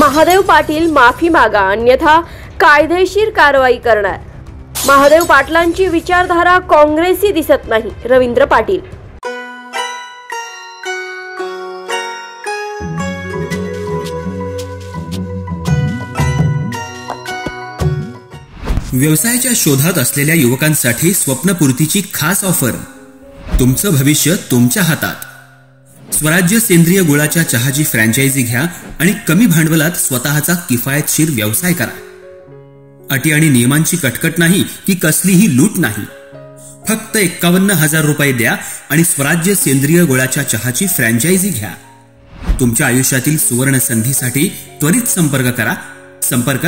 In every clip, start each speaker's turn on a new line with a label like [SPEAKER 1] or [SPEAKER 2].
[SPEAKER 1] महादेव पाटील माफी मागा अन्यथा कायदेशीर कारवाई करणार। महादेव पाटलांची विचारधारा काँग्रेसी दिसत नाही, रवींद्र पाटील।
[SPEAKER 2] व्यवसायाच्या शोधात असलेल्या युवकांसाठी स्वप्नपूर्तीची खास ऑफर। तुमचं भविष्य तुमच्या हातात। स्वराज्य सेंद्रिय गुळाच्या चहाची फ्रँचायझी घ्या आणि कमी भांडवलात स्वतःचा किफायतशीर व्यवसाय करा। अटी आणि नियमांची कटकट नाही की कसलीही लूट नाही। फक्त 51,000 रुपये द्या आणि स्वराज्य सेंद्रिय गुळाच्या चहाची फ्रँचायझी घ्या। तुमच्या आयुष्यातील सुवर्ण संधीसाठी त्वरित संपर्क करा। संपर्क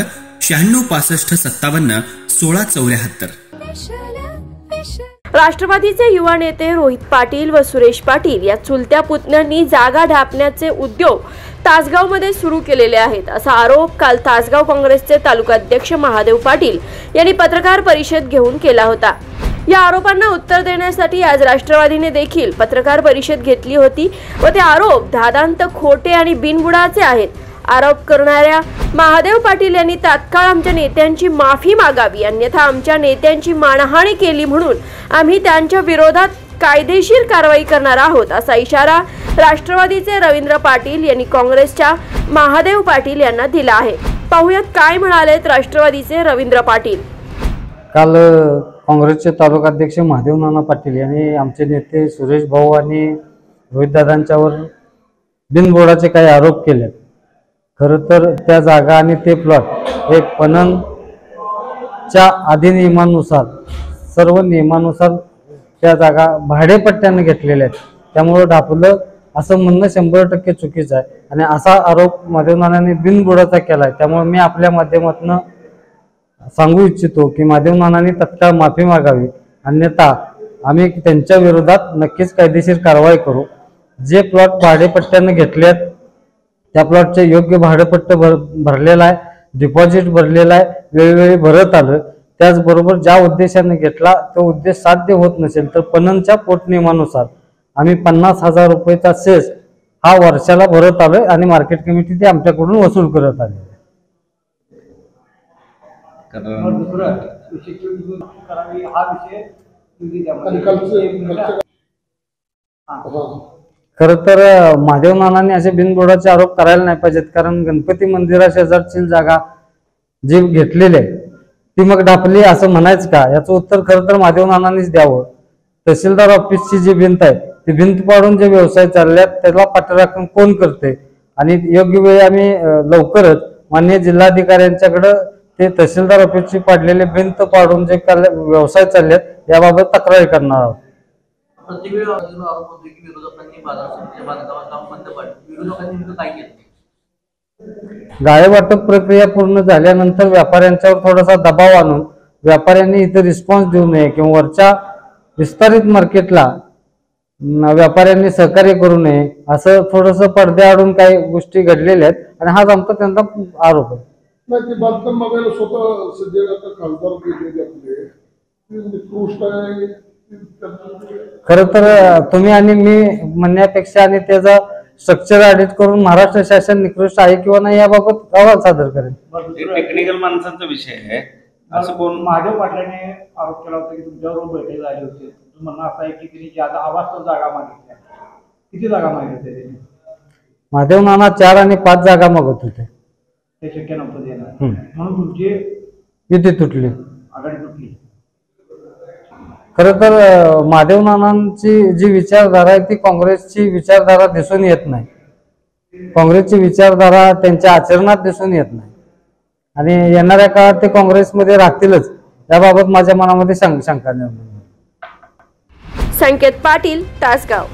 [SPEAKER 2] 9665571674।
[SPEAKER 1] राष्ट्रवादीचे युवा नेते रोहित पाटील व सुरेश पाटील या चुलत्या पुतण्यांनी जागा ढापण्याचे उद्योग तासगावमध्ये सुरू केलेले आहेत, असा आरोप काल तासगाव काँग्रेसचे तालुकाध्यक्ष महादेव पाटील यांनी पत्रकार परिषद घेऊन केला होता। या आरोपांना उत्तर देण्यासाठी आज राष्ट्रवादीने देखील पत्रकार परिषद घेतली होती व ते आरोप धादांत खोटे आणि बिनबुडाचे आहेत। आरोप करणाऱ्या महादेव पाटील यांनी तात्काळ आमच्या नेत्यांची माफी मागावी अन्यथा आमच्या नेत्यांची मानहानी केली म्हणून आम्ही त्यांच्या विरोधात कायदेशीर कारवाई करणार आहोत, असा इशारा राष्ट्रवादीचे रवींद्र पाटील यांनी काँग्रेसच्या महादेव पाटील यांना दिला आहे। पाहुयात काय म्हणालेत राष्ट्रवादीचे रवींद्र पाटील।
[SPEAKER 3] काल काँग्रेसचे तालुकाध्यक्ष महादेव नाना पाटील यांनी आमचे नेते सुरेश भाऊ आणि रोहित दादांच्यावर बिनबुडाचे काही आरोप केले। खरं तर त्या जागा आणि ते प्लॉट हे पणनच्या अधिनियमानुसार सर्व नियमानुसार त्या जागा भाडेपट्ट्याने घेतलेल्या आहेत, त्यामुळे ढापलं असं म्हणणं 100% चुकीचं आहे आणि असा आरोप महादेव नानांनी बिनबुडाचा केला आहे। त्यामुळे मी आपल्या माध्यमातून सांगू इच्छितो की महादेव नानांनी तत्काळ माफी मागावी अन्यथा आम्ही त्यांच्या विरोधात नक्कीच कायदेशीर कारवाई करू। जे प्लॉट भाडेपट्ट्याने घेतलेत त्या प्लॉटचे योग्य भाडेपट्ट भरलेला आहे, डिपॉझिट भरलेला आहे, वेळोवेळी भरत आलं। त्याचबरोबर ज्या उद्देशाने घेतला तो उद्देश साध्य होत नसेल तर पणनच्या पोटनियमानुसार आम्ही 50,000 रुपयेचा सेस हा वर्षाला भरत आलोय आणि मार्केट कमिटी ते आमच्याकडून वसूल करत आले। खरं तर महादेव नानांनी असे बिनबुडाचे आरोप करायला नाही पाहिजेत, कारण गणपती मंदिरा शेजारची जागा जी घेतलेली आहे ती मग ढापली असं म्हणायचं का, याचं उत्तर खरं तर महादेव नानांनीच द्यावं। तहसीलदार ऑफिसची जी भिंत आहे ती भिंत पाडून जे व्यवसाय चालल्यात त्याला पाठराखण कोण करते आणि योग्य वेळी आम्ही लवकरच माननीय जिल्हाधिकाऱ्यांच्याकडे ते तहसीलदार ऑफिसची पाडलेले भिंत पाडून जे व्यवसाय चाललेत याबाबत तक्रार करणार आहोत। गाळे वाटप प्रक्रिया पूर्ण झाल्यानंतर व्यापाऱ्यांच्यावर थोडासा दबाव आणून व्यापाऱ्यांनी इथे रिस्पॉन्स देऊ नये किंवा वरच्या विस्तारित मार्केटला व्यापाऱ्यांनी सहकार्य करू नये असं थोडंसं पडद्याआडून काही गोष्टी घडलेल्या आहेत आणि हाच आमचा त्यांचा आरोप आहे। खरं तर तुम्ही आणि मी म्हणण्यापेक्षा आणि त्याचा स्ट्रक्चर ऑडिट करून महाराष्ट्र शासन निकृष्ट आहे किंवा नाही याबाबत अहवाल सादर करेल।
[SPEAKER 4] टेक्निकल माणसांचा विषय आहे असं कोण
[SPEAKER 5] महादेव पाटलांनी आरोप केला होता की तुमच्यावर बैठक झाली होती, तुमचं म्हणणं असं आहे की त्यांनी ज्यादा आवाज जागा मागितल्या, किती जागा मागितल्या त्यांनी?
[SPEAKER 3] महादेव नाना 4 आणि 5 जागा मागत होते,
[SPEAKER 5] ते शक्य नव्हतं देणं म्हणून तुमची
[SPEAKER 3] युती तुटली,
[SPEAKER 5] आघाडी तुटली।
[SPEAKER 3] खरं तर महादेव नानांची जी विचारधारा आहे ती काँग्रेसची विचारधारा दिसून येत नाही। काँग्रेसची विचारधारा त्यांच्या आचरणात दिसून येत नाही आणि येणाऱ्या काळात ते काँग्रेसमध्ये राहतीलच याबाबत माझ्या मनामध्ये शंका निर्माण।
[SPEAKER 1] संकेत पाटील, तासगाव।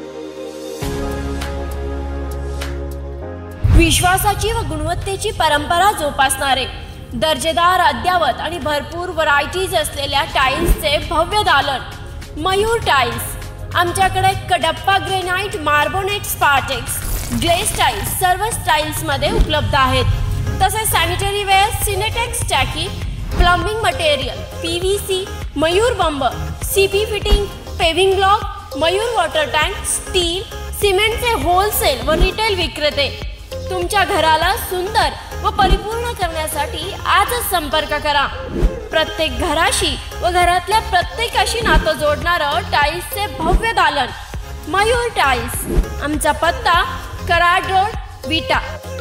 [SPEAKER 1] विश्वासाची व गुणवत्तेची परंपरा जोपासणारे दर्जेदार अद्यावत आणि भरपूर व्हरायटीज असलेल्या टाइल्सचे भव्य दालन मयूर टाइल्स। आमच्याकडे Kadappa granite, marbonate, Spartex, glaze tiles सर्व स्टाईल्समध्ये उपलब्ध आहेत। तसेच सॅनिटरी वेअर, सिनेटेक्स टाकी, प्लंबिंग मटेरियल, PVC, मयूर बंब, CP fitting, paving block, Mayur water tank, steel, सिमेंटचे होलसेल व रिटेल विक्रेते। तुमच्या घराला सुंदर व परिपूर्ण करण्यासाठी आजच संपर्क करा। प्रत्येक घराशी व घरातल्या प्रत्येकाशी नातं जोडणारं टाइल्सचे भव्य दालन मयूर टाइल्स। आमचा पत्ता कराड रोड, विटा।